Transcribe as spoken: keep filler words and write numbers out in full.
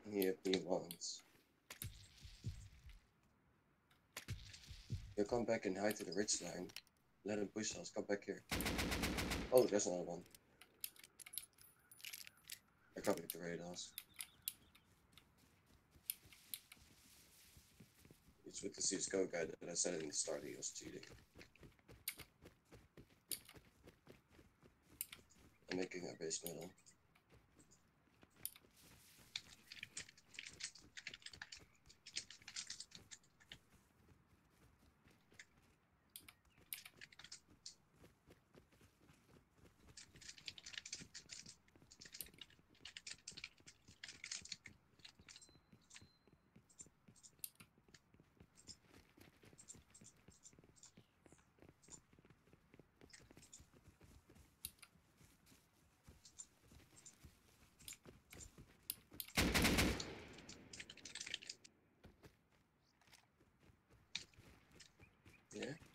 He hit me once. He'll come back and hide to the ridge line. Let him push us. Come back here. Oh, there's another one. I copied the radars. It's with the C S G O guy that I said in the start he was cheating. I'm making a base middle. Yeah.